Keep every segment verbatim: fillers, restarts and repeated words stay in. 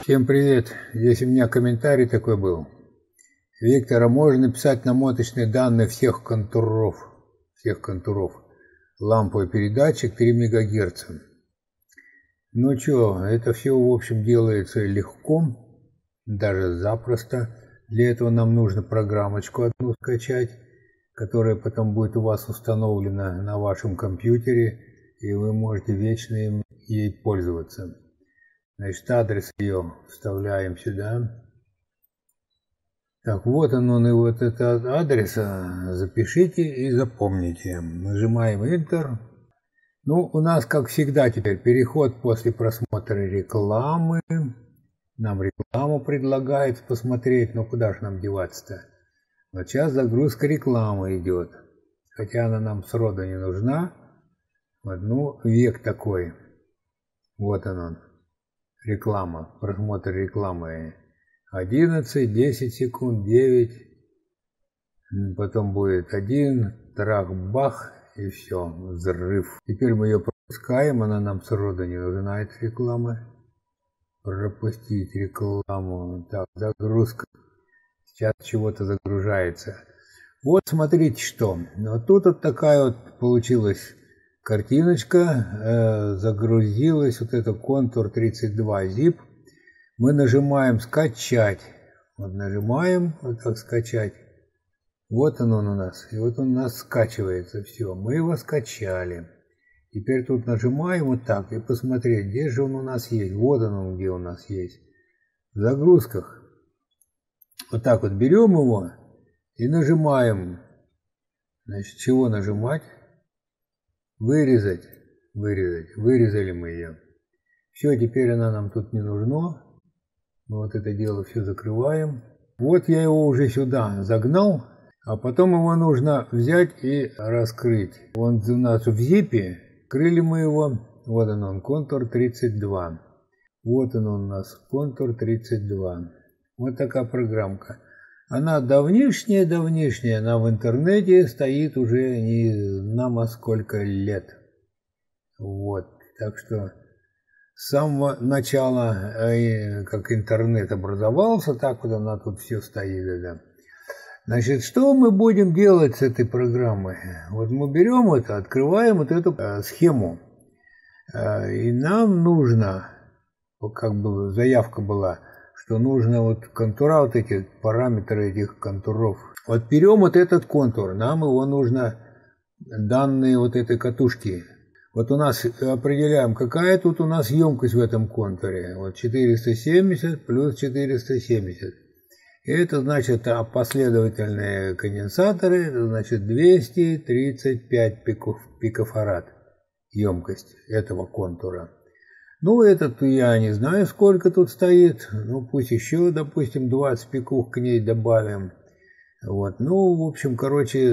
Всем привет! Здесь у меня комментарий такой был. Виктор, а можно написать намоточные данные всех контуров, всех контуров. Ламповый передатчик три мегагерца. Ну чё, это все в общем делается легко, даже запросто. Для этого нам нужно программочку одну скачать, которая потом будет у вас установлена на вашем компьютере, и вы можете вечно им, ей пользоваться. Значит, адрес ее вставляем сюда. Так, вот он, он и вот этот адрес. Запишите и запомните. Нажимаем Enter. Ну, у нас, как всегда, теперь переход после просмотра рекламы. Нам рекламу предлагает посмотреть, но куда же нам деваться-то? Вот сейчас загрузка рекламы идет. Хотя она нам сроду не нужна. Вот, ну, век такой. Вот он он. Реклама, просмотр рекламы. одиннадцать, десять секунд, девять. Потом будет один, трах, бах, и все, взрыв. Теперь мы ее пропускаем, она нам сроду не нужна, эта реклама. Пропустить рекламу. Так, загрузка. Сейчас чего-то загружается. Вот смотрите что. Вот тут вот такая вот получилась картиночка, э, загрузилась вот это контур тридцать два zip. Мы нажимаем скачать. Вот нажимаем, вот так скачать. Вот он, он у нас. И вот он у нас скачивается. Все, мы его скачали. Теперь тут нажимаем вот так и посмотреть, где же он у нас есть. Вот он, он где у нас есть. В загрузках. Вот так вот берем его и нажимаем. Значит, чего нажимать? Вырезать. Вырезать. Вырезали мы ее. Все, теперь она нам тут не нужна. Мы вот это дело все закрываем. Вот я его уже сюда загнал. А потом его нужно взять и раскрыть. Он у нас в зипе. Открыли мы его. Вот он, он, контур тридцать два. Вот он, он у нас, контур тридцать два. Вот такая программка. Она давнишняя-давнишняя. Она в интернете стоит уже не знамо сколько лет. Вот. Так что с самого начала, как интернет образовался, так вот она тут все стоит. Да. Значит, что мы будем делать с этой программой? Вот мы берем это, открываем вот эту э, схему. Э, и нам нужно, как бы заявка была, что нужно вот контура, вот эти параметры этих контуров. Вот берем вот этот контур, нам его нужно, данные вот этой катушки. Вот у нас определяем, какая тут у нас емкость в этом контуре. Вот четыреста семьдесят плюс четыреста семьдесят. И это значит последовательные конденсаторы, это значит двести тридцать пять пикофарад емкость этого контура. Ну, этот я не знаю, сколько тут стоит. Ну, пусть еще, допустим, двадцать пиков к ней добавим. Вот, ну, в общем, короче,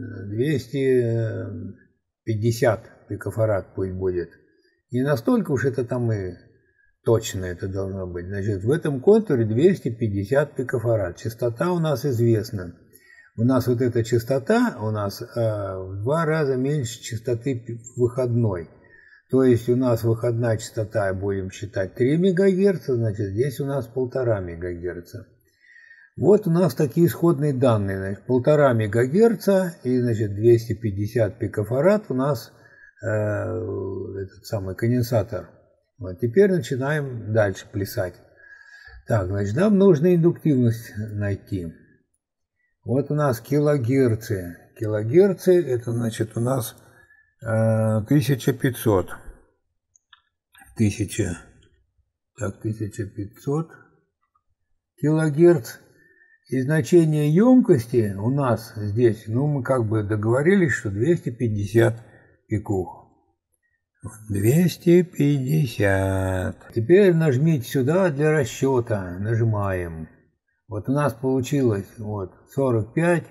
двести пятьдесят пикофарад пусть будет. Не настолько уж это там и точно это должно быть. Значит, в этом контуре двести пятьдесят пикофарад. Частота у нас известна. У нас вот эта частота у нас э, в два раза меньше частоты выходной. То есть у нас выходная частота, будем считать, три мегагерца, значит, здесь у нас полтора мегагерца. Вот у нас такие исходные данные. Значит, полтора мегагерца и, значит, двести пятьдесят пикофарад у нас э, этот самый конденсатор. Вот теперь начинаем дальше плясать. Так, значит, нам нужно индуктивность найти. Вот у нас килогерцы. Килогерцы это, значит, у нас э, тысяча пятьсот. Тысяча. Так, тысяча пятьсот килогерц. И значение емкости у нас здесь, ну, мы как бы договорились, что двести пятьдесят пиков. двести пятьдесят. Теперь нажмите сюда для расчета. Нажимаем. Вот у нас получилось вот сорок пять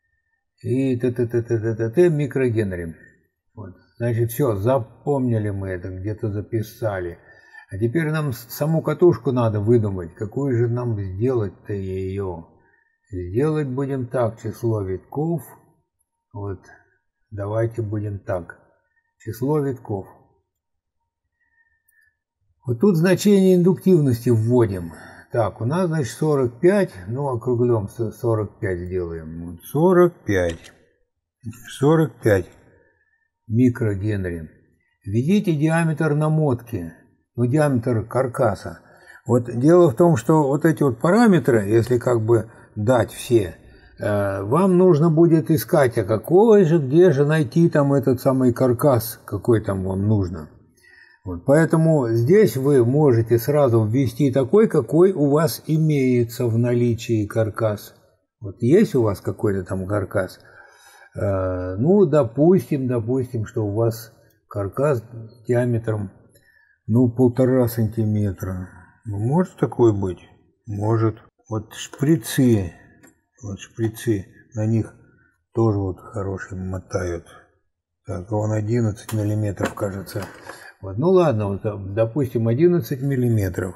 и т-т-т-т-т-т микрогенри. Вот. Значит, все, запомнили мы это, где-то записали. А теперь нам саму катушку надо выдумать. Какую же нам сделать-то ее? Сделать будем так. Число витков. Вот. Давайте будем так. Число витков. Вот тут значение индуктивности вводим. Так, у нас, значит, сорок пять, ну, округлем, сорок пять сделаем. сорок пять. сорок пять микрогенри. Введите диаметр намотки, ну, диаметр каркаса. Вот дело в том, что вот эти вот параметры, если как бы дать все, э, вам нужно будет искать, а какой же, где же найти там этот самый каркас, какой там вам нужно. Вот, поэтому здесь вы можете сразу ввести такой, какой у вас имеется в наличии каркас. Вот есть у вас какой-то там каркас? Э, ну, допустим, допустим, что у вас каркас диаметром, ну, полтора сантиметра. Ну, может такое быть? Может. Вот шприцы, вот шприцы, на них тоже вот хорошие мотают. Так, он одиннадцать миллиметров, кажется. Вот, ну ладно, вот, допустим, одиннадцать миллиметров.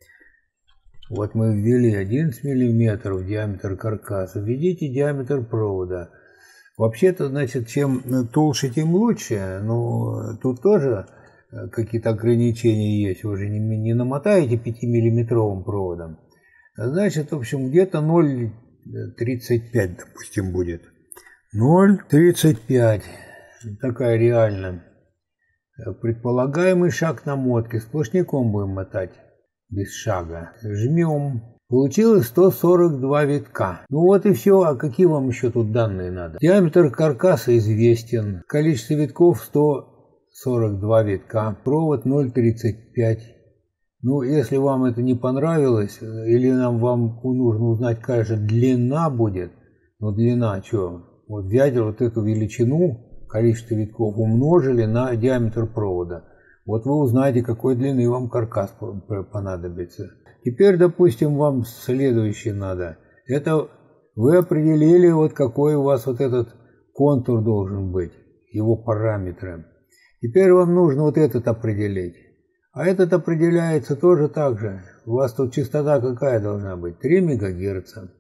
Вот мы ввели одиннадцать миллиметров диаметр каркаса. Введите диаметр провода. Вообще-то, значит, чем толще, тем лучше. Но тут тоже какие-то ограничения есть. Вы же не, не намотаете пятимиллиметровым проводом. Значит, в общем, где-то ноль тридцать пять, допустим, будет. ноль тридцать пять. Такая реальная. Предполагаемый шаг намотки. Сплошняком будем мотать, без шага. Жмем. Получилось сто сорок два витка. Ну вот и все. А какие вам еще тут данные надо? Диаметр каркаса известен. Количество витков сто сорок два витка. Провод ноль тридцать пять. Ну, если вам это не понравилось, или нам вам нужно узнать, какая же длина будет, ну, длина, что? Вот взять вот эту величину, количество витков, умножили на диаметр провода. Вот вы узнаете, какой длины вам каркас понадобится. Теперь, допустим, вам следующее надо. Это вы определили, вот какой у вас вот этот контур должен быть, его параметры. Теперь вам нужно вот этот определить. А этот определяется тоже так же. У вас тут частота какая должна быть? три мегагерца.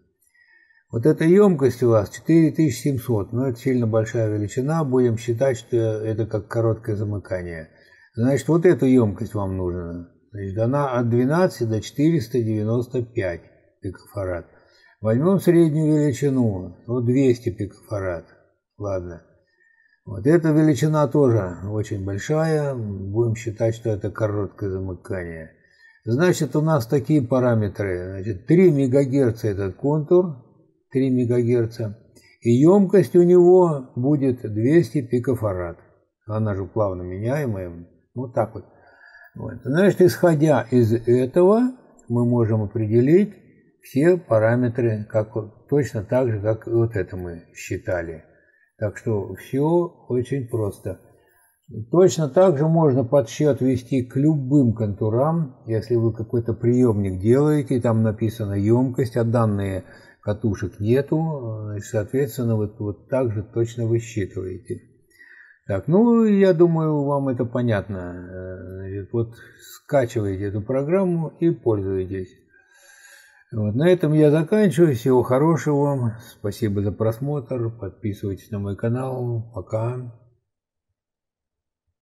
Вот эта емкость у вас четыре тысячи семьсот, но это сильно большая величина, будем считать, что это как короткое замыкание. Значит, вот эту емкость вам нужна. Значит, она от двенадцати до четырёхсот девяноста пяти пикофарад. Возьмем среднюю величину, вот двести пикофарад. Ладно. Вот эта величина тоже очень большая, будем считать, что это короткое замыкание. Значит, у нас такие параметры. Значит, три мегагерца этот контур, три мегагерца, и емкость у него будет двести пикофарад. Она же плавно меняемая, вот так вот. Вот. Значит, исходя из этого, мы можем определить все параметры, как, точно так же, как и вот это мы считали. Так что все очень просто. Точно так же можно подсчет вести к любым контурам, если вы какой-то приемник делаете, там написана емкость, а данные катушек нету, соответственно, вот, вот так же точно высчитываете. Так, ну, я думаю, вам это понятно. Значит, вот скачиваете эту программу и пользуетесь. Вот, на этом я заканчиваю. Всего хорошего вам. Спасибо за просмотр. Подписывайтесь на мой канал. Пока.